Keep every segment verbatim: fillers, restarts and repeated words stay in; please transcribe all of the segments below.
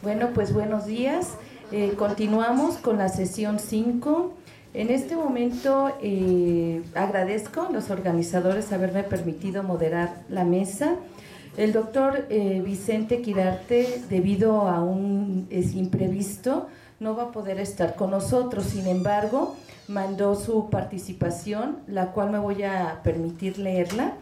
Bueno, pues buenos días. Eh, continuamos con la sesión cinco. En este momento eh, agradezco a los organizadores haberme permitido moderar la mesa. El doctor eh, Vicente Quirarte, debido a un es imprevisto, no va a poder estar con nosotros. Sin embargo, mandó su participación, la cual me voy a permitir leerla.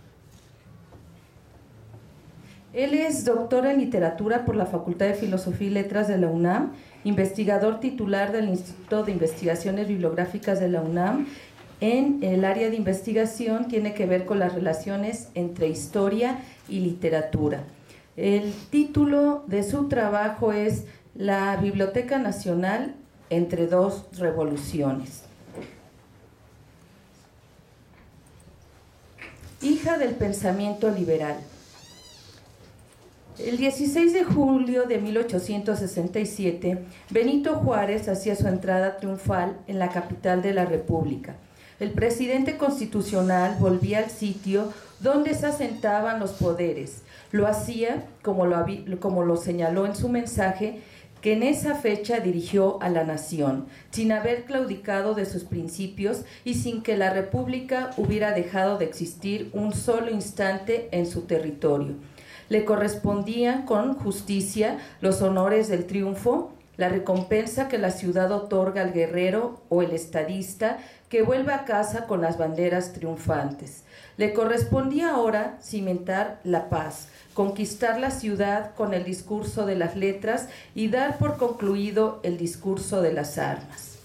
Él es doctor en literatura por la Facultad de Filosofía y Letras de la UNAM, investigador titular del Instituto de Investigaciones Bibliográficas de la UNAM. En el área de investigación tiene que ver con las relaciones entre historia y literatura. El título de su trabajo es La Biblioteca Nacional entre dos revoluciones. Hija del pensamiento liberal. El dieciséis de julio de mil ochocientos sesenta y siete, Benito Juárez hacía su entrada triunfal en la capital de la República. El presidente constitucional volvía al sitio donde se asentaban los poderes. Lo hacía, como lo, como lo señaló en su mensaje, que en esa fecha dirigió a la nación, sin haber claudicado de sus principios y sin que la República hubiera dejado de existir un solo instante en su territorio. Le correspondían con justicia los honores del triunfo, la recompensa que la ciudad otorga al guerrero o el estadista que vuelve a casa con las banderas triunfantes. Le correspondía ahora cimentar la paz, conquistar la ciudad con el discurso de las letras y dar por concluido el discurso de las armas.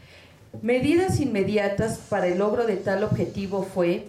Medidas inmediatas para el logro de tal objetivo fue,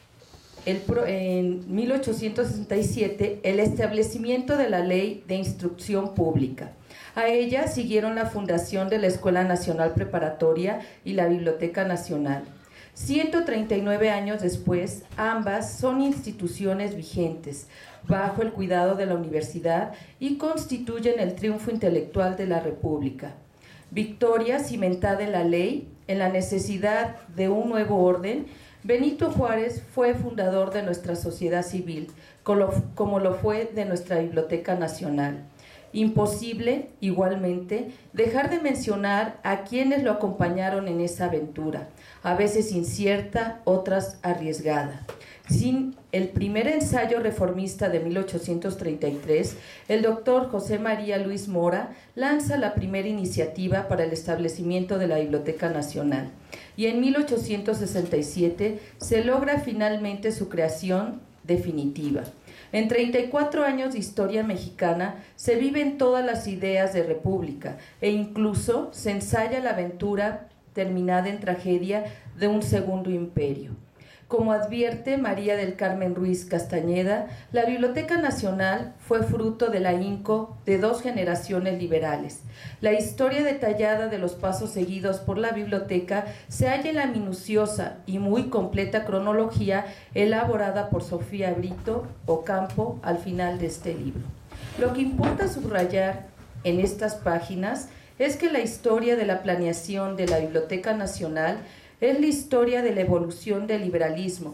El, en mil ochocientos sesenta y siete, el establecimiento de la Ley de Instrucción Pública. A ella siguieron la fundación de la Escuela Nacional Preparatoria y la Biblioteca Nacional. ciento treinta y nueve años después, ambas son instituciones vigentes, bajo el cuidado de la universidad y constituyen el triunfo intelectual de la República. Victoria cimentada en la ley, en la necesidad de un nuevo orden. Benito Juárez fue fundador de nuestra sociedad civil, como lo fue de nuestra Biblioteca Nacional. Imposible, igualmente, dejar de mencionar a quienes lo acompañaron en esa aventura, a veces incierta, otras arriesgada. Sin el primer ensayo reformista de mil ochocientos treinta y tres, el doctor José María Luis Mora lanza la primera iniciativa para el establecimiento de la Biblioteca Nacional, y en mil ochocientos sesenta y siete se logra finalmente su creación definitiva. En treinta y cuatro años de historia mexicana se viven todas las ideas de república e incluso se ensaya la aventura terminada en tragedia de un segundo imperio. Como advierte María del Carmen Ruiz Castañeda, la Biblioteca Nacional fue fruto del ahínco de dos generaciones liberales. La historia detallada de los pasos seguidos por la biblioteca se halla en la minuciosa y muy completa cronología elaborada por Sofía Brito Ocampo al final de este libro. Lo que importa subrayar en estas páginas es que la historia de la planeación de la Biblioteca Nacional es la historia de la evolución del liberalismo,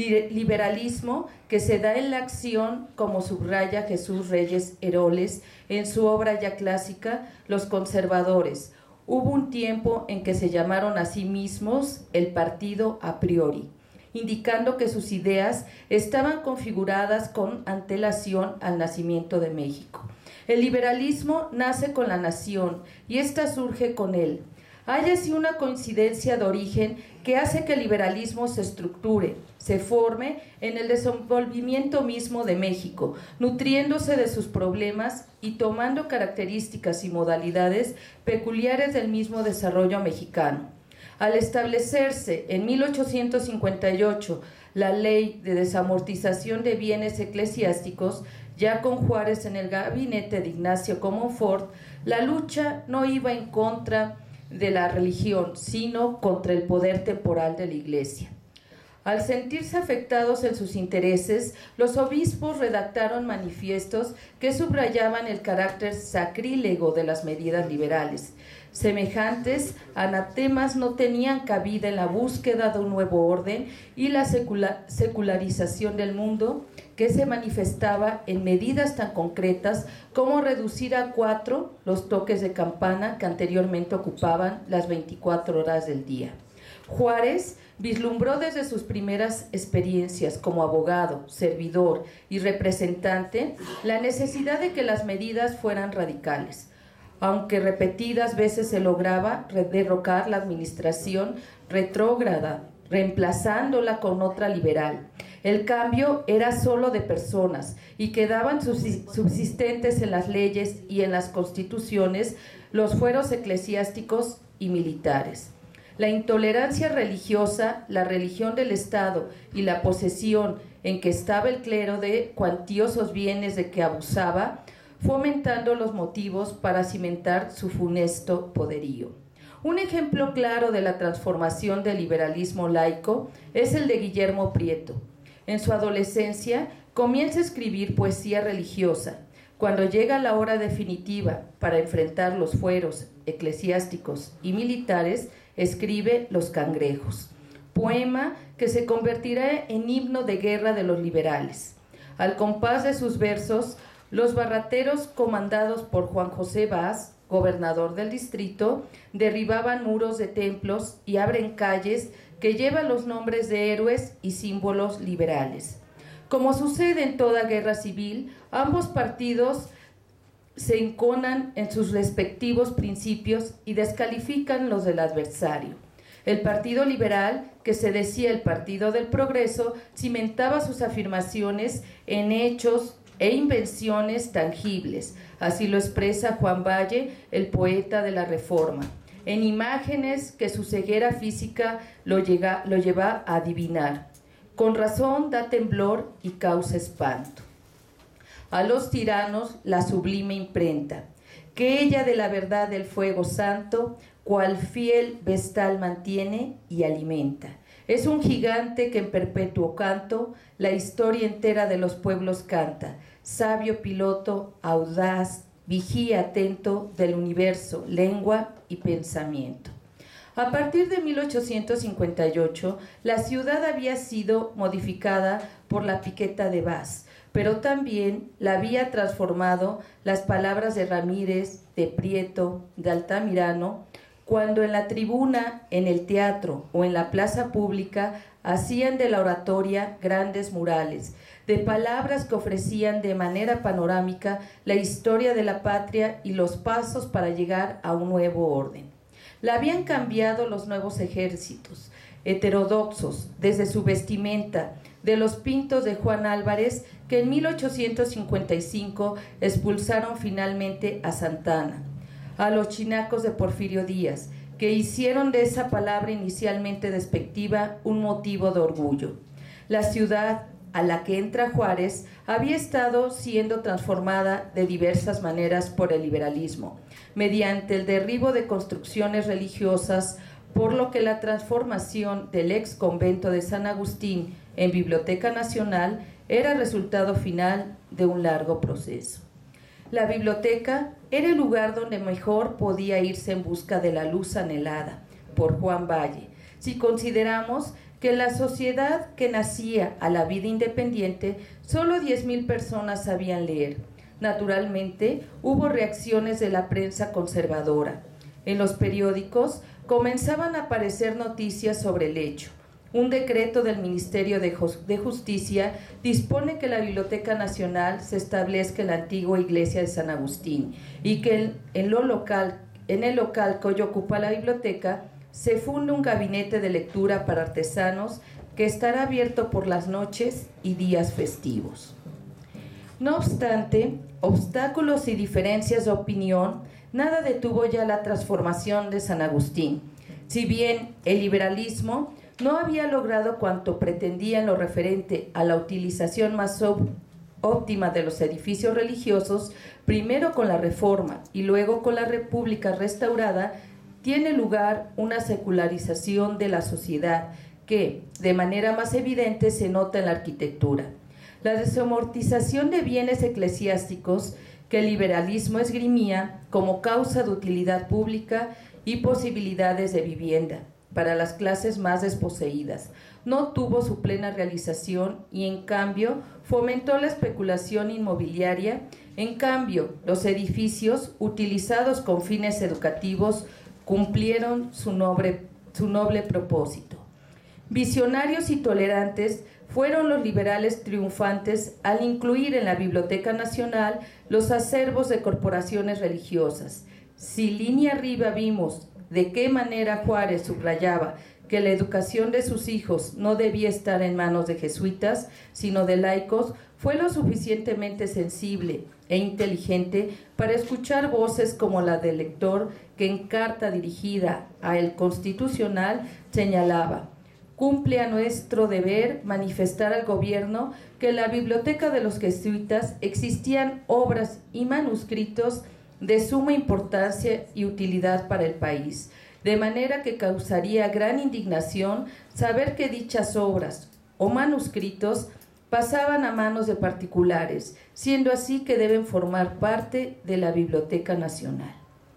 liberalismo que se da en la acción, como subraya Jesús Reyes Heroles en su obra ya clásica, Los Conservadores. Hubo un tiempo en que se llamaron a sí mismos el partido a priori, indicando que sus ideas estaban configuradas con antelación al nacimiento de México. El liberalismo nace con la nación y ésta surge con él. Hay así una coincidencia de origen que hace que el liberalismo se estructure, se forme en el desenvolvimiento mismo de México, nutriéndose de sus problemas y tomando características y modalidades peculiares del mismo desarrollo mexicano. Al establecerse en mil ochocientos cincuenta y ocho la Ley de Desamortización de Bienes Eclesiásticos, ya con Juárez en el gabinete de Ignacio Comonfort, la lucha no iba en contra de la religión, sino contra el poder temporal de la Iglesia. Al sentirse afectados en sus intereses, los obispos redactaron manifiestos que subrayaban el carácter sacrílego de las medidas liberales. Semejantes anatemas no tenían cabida en la búsqueda de un nuevo orden y la secular, secularización del mundo, que se manifestaba en medidas tan concretas como reducir a cuatro los toques de campana que anteriormente ocupaban las veinticuatro horas del día. Juárez vislumbró desde sus primeras experiencias como abogado, servidor y representante la necesidad de que las medidas fueran radicales. Aunque repetidas veces se lograba derrocar la administración retrógrada, reemplazándola con otra liberal. El cambio era solo de personas y quedaban subsistentes en las leyes y en las constituciones los fueros eclesiásticos y militares. La intolerancia religiosa, la religión del Estado y la posesión en que estaba el clero de cuantiosos bienes de que abusaba, fomentando los motivos para cimentar su funesto poderío. Un ejemplo claro de la transformación del liberalismo laico es el de Guillermo Prieto. En su adolescencia comienza a escribir poesía religiosa. Cuando llega la hora definitiva para enfrentar los fueros eclesiásticos y militares, escribe Los Cangrejos, poema que se convertirá en himno de guerra de los liberales. Al compás de sus versos, los barrateros comandados por Juan José Bas, gobernador del distrito, derribaban muros de templos y abren calles que llevan los nombres de héroes y símbolos liberales. Como sucede en toda guerra civil, ambos partidos se enconan en sus respectivos principios y descalifican los del adversario. El Partido Liberal, que se decía el Partido del Progreso, cimentaba sus afirmaciones en hechos e invenciones tangibles. Así lo expresa Juan Valle, el poeta de la Reforma, en imágenes que su ceguera física lo, llega, lo lleva a adivinar. Con razón da temblor y causa espanto. A los tiranos la sublime imprenta, que ella de la verdad del fuego santo, cual fiel vestal mantiene y alimenta. Es un gigante que en perpetuo canto la historia entera de los pueblos canta, sabio piloto, audaz, vigía atento del universo, lengua y pensamiento. A partir de mil ochocientos cincuenta y ocho, la ciudad había sido modificada por la piqueta de Bas, pero también la había transformado las palabras de Ramírez, de Prieto, de Altamirano, cuando en la tribuna, en el teatro o en la plaza pública hacían de la oratoria grandes murales, de palabras que ofrecían de manera panorámica la historia de la patria y los pasos para llegar a un nuevo orden. La habían cambiado los nuevos ejércitos, heterodoxos, desde su vestimenta, de los pintos de Juan Álvarez, que en mil ochocientos cincuenta y cinco expulsaron finalmente a Santana, a los chinacos de Porfirio Díaz, que hicieron de esa palabra inicialmente despectiva un motivo de orgullo. La ciudad a la que entra Juárez había estado siendo transformada de diversas maneras por el liberalismo, mediante el derribo de construcciones religiosas, por lo que la transformación del ex convento de San Agustín en Biblioteca Nacional era resultado final de un largo proceso. La biblioteca era el lugar donde mejor podía irse en busca de la luz anhelada por Juan Valle, si consideramos que en la sociedad que nacía a la vida independiente, solo diez mil personas sabían leer. Naturalmente, hubo reacciones de la prensa conservadora. En los periódicos comenzaban a aparecer noticias sobre el hecho. Un decreto del Ministerio de Justicia dispone que la Biblioteca Nacional se establezca en la antigua iglesia de San Agustín y que en, lo local, en el local que hoy ocupa la biblioteca se funde un gabinete de lectura para artesanos que estará abierto por las noches y días festivos. No obstante, obstáculos y diferencias de opinión, nada detuvo ya la transformación de San Agustín. Si bien el liberalismo no había logrado cuanto pretendía en lo referente a la utilización más óptima de los edificios religiosos, primero con la Reforma y luego con la República restaurada, tiene lugar una secularización de la sociedad que, de manera más evidente, se nota en la arquitectura. La desamortización de bienes eclesiásticos que el liberalismo esgrimía como causa de utilidad pública y posibilidades de vivienda para las clases más desposeídas no tuvo su plena realización y, en cambio, fomentó la especulación inmobiliaria. En cambio, los edificios utilizados con fines educativos cumplieron su noble, su noble propósito. Visionarios y tolerantes fueron los liberales triunfantes al incluir en la Biblioteca Nacional los acervos de corporaciones religiosas. Si línea arriba vimos de qué manera Juárez subrayaba que la educación de sus hijos no debía estar en manos de jesuitas, sino de laicos, fue lo suficientemente sensible e inteligente para escuchar voces como la del lector que en carta dirigida a El Constitucional señalaba: cumple a nuestro deber manifestar al gobierno que en la biblioteca de los jesuitas existían obras y manuscritos de suma importancia y utilidad para el país, de manera que causaría gran indignación saber que dichas obras o manuscritos pasaban a manos de particulares, siendo así que deben formar parte de la Biblioteca Nacional.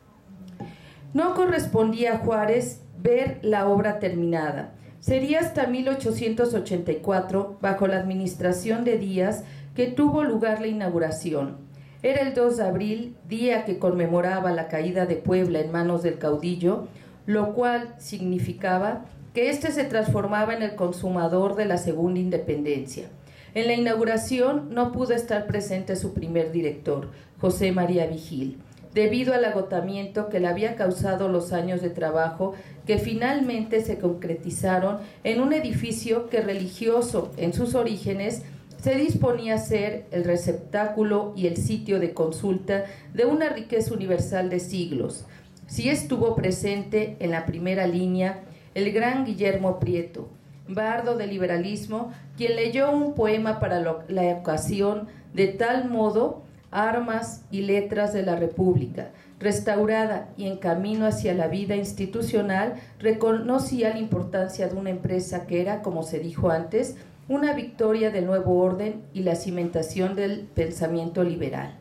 No correspondía a Juárez ver la obra terminada. Sería hasta mil ochocientos ochenta y cuatro, bajo la administración de Díaz, que tuvo lugar la inauguración. Era el dos de abril, día que conmemoraba la caída de Puebla en manos del caudillo, lo cual significaba que éste se transformaba en el consumador de la segunda independencia. En la inauguración no pudo estar presente su primer director, José María Vigil, debido al agotamiento que le había causado los años de trabajo que finalmente se concretizaron en un edificio que, religioso en sus orígenes, se disponía a ser el receptáculo y el sitio de consulta de una riqueza universal de siglos. Sí estuvo presente en la primera línea el gran Guillermo Prieto, bardo del liberalismo, quien leyó un poema para la ocasión, de tal modo: Armas y letras de la República, restaurada y en camino hacia la vida institucional, reconocía la importancia de una empresa que era, como se dijo antes, una victoria del nuevo orden y la cimentación del pensamiento liberal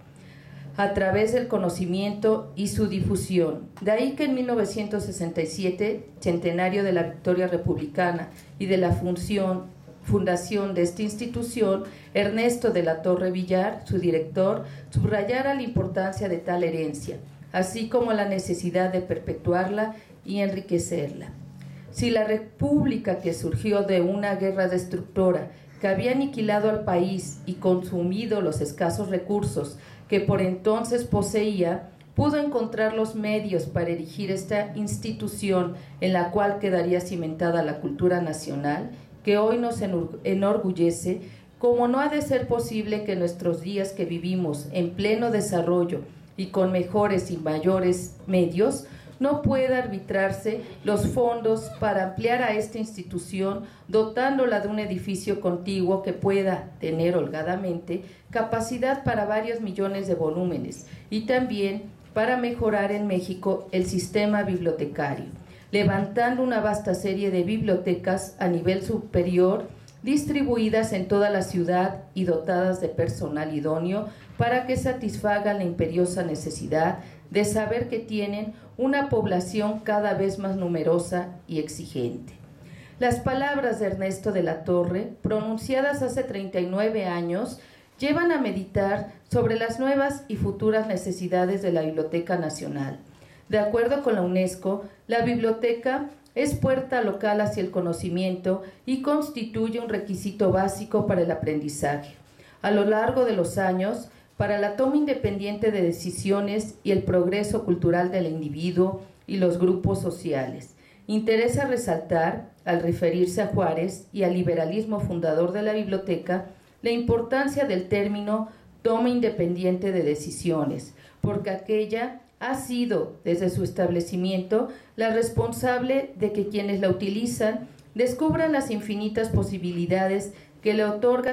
a través del conocimiento y su difusión. De ahí que en mil novecientos sesenta y siete, centenario de la victoria republicana y de la función, fundación de esta institución, Ernesto de la Torre Villar, su director, subrayara la importancia de tal herencia, así como la necesidad de perpetuarla y enriquecerla. Si la república, que surgió de una guerra destructora que había aniquilado al país y consumido los escasos recursos que por entonces poseía, pudo encontrar los medios para erigir esta institución en la cual quedaría cimentada la cultura nacional, que hoy nos enorgullece, como no ha de ser posible que en nuestros días, que vivimos en pleno desarrollo y con mejores y mayores medios, no pueda arbitrarse los fondos para ampliar a esta institución, dotándola de un edificio contiguo que pueda tener holgadamente capacidad para varios millones de volúmenes, y también para mejorar en México el sistema bibliotecario, levantando una vasta serie de bibliotecas a nivel superior, distribuidas en toda la ciudad y dotadas de personal idóneo para que satisfagan la imperiosa necesidad de saber que tienen una población cada vez más numerosa y exigente. Las palabras de Ernesto de la Torre, pronunciadas hace treinta y nueve años, llevan a meditar sobre las nuevas y futuras necesidades de la Biblioteca Nacional. De acuerdo con la UNESCO, la biblioteca es puerta local hacia el conocimiento y constituye un requisito básico para el aprendizaje. A lo largo de los años, para la toma independiente de decisiones y el progreso cultural del individuo y los grupos sociales. Interesa resaltar, al referirse a Juárez y al liberalismo fundador de la biblioteca, la importancia del término toma independiente de decisiones, porque aquella ha sido, desde su establecimiento, la responsable de que quienes la utilizan descubran las infinitas posibilidades que le otorga